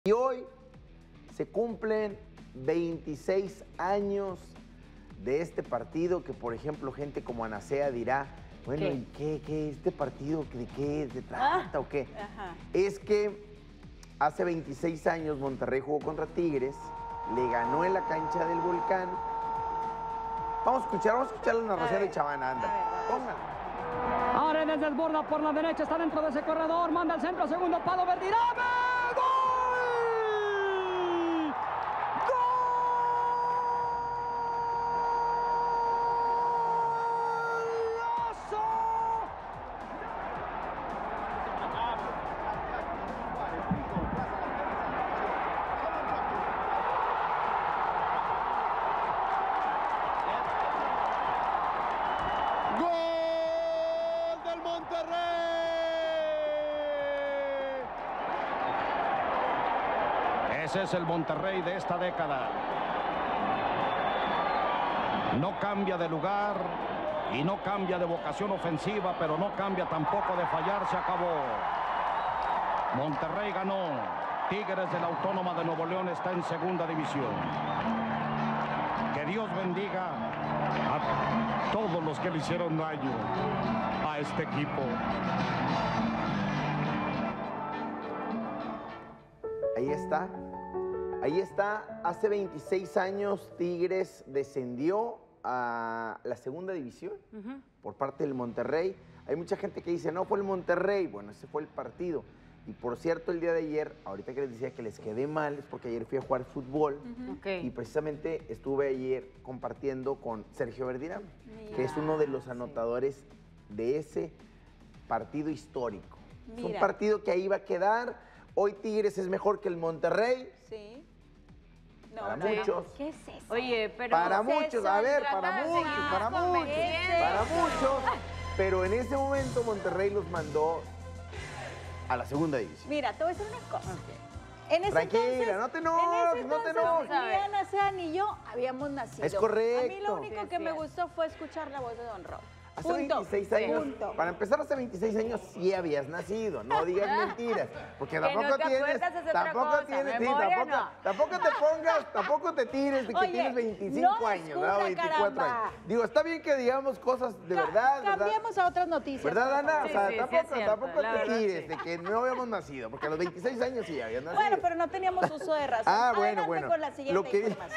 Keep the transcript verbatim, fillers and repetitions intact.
Y hoy se cumplen veintiséis años de este partido que, por ejemplo, gente como Anacea dirá, bueno, ¿Qué? ¿y qué, qué este partido? ¿De qué se trata Ah, o qué? ajá. Es que hace veintiséis años Monterrey jugó contra Tigres, le ganó en la cancha del Volcán. Vamos a escuchar, vamos a escuchar la narración ver, de Chavana, anda. a ver, vamos. Póngala. Aredes desborda por la derecha, está dentro de ese corredor, manda el centro, segundo palo, Verdirame, ¡gol! ¡Golazo! ¡Gol del Monterrey! Ese es el Monterrey de esta década. No cambia de lugar y no cambia de vocación ofensiva, pero no cambia tampoco de fallar. Se acabó. Monterrey ganó. Tigres de la Autónoma de Nuevo León está en segunda división. Que Dios bendiga a todos los que le hicieron daño a este equipo. Ahí está, ahí está. Hace veintiséis años Tigres descendió a la segunda división Ujú. por parte del Monterrey. Hay mucha gente que dice, no fue el Monterrey. Bueno, ese fue el partido. Y por cierto, el día de ayer, ahorita que les decía que les quedé mal, es porque ayer fui a jugar fútbol. Ok. Y precisamente estuve ayer compartiendo con Sergio Verdirame, Mira, que es uno de los sí. anotadores de ese partido histórico. Es un Mira. partido que ahí va a quedar. Hoy Tigres es mejor que el Monterrey. Sí. No, Para no, no. muchos. ¿Qué es eso? Oye, pero... Para ¿qué es muchos, eso? a ver, Tratar para de muchos, seguir para muchos, convenciendo. para muchos. Pero en ese momento Monterrey los mandó a la segunda división. Mira, te voy a decir una cosa. En ese Tranquila, entonces, no te en enojes, ese no te entonces, enojes. Ni Ana Sea ni yo habíamos nacido. Es correcto. A mí lo único Sí, que sí me es. gustó fue escuchar la voz de Don Rob. Hace Punto. veintiséis años, Punto. para empezar, hace veintiséis años sí habías nacido, no digas mentiras, porque Que tampoco no te tienes, acuerdas es otra tampoco cosa, tienes, sí, memoria tampoco, no. tampoco te pongas, tampoco te tires de que Oye, tienes veinticinco no años, descubra, ¿verdad? veinticuatro caramba. años. Digo, está bien que digamos cosas de Ca- verdad, ¿verdad? Cambiemos a otras noticias. ¿Verdad, por Ana? favor. O sea, Sí, sí, sí tampoco, es cierto, tampoco la te verdad, tires sí. de que no habíamos nacido, porque a los veintiséis años sí habías nacido. Bueno, pero no teníamos uso de razón. Ah, bueno, Adelante bueno. con la siguiente Lo que- información.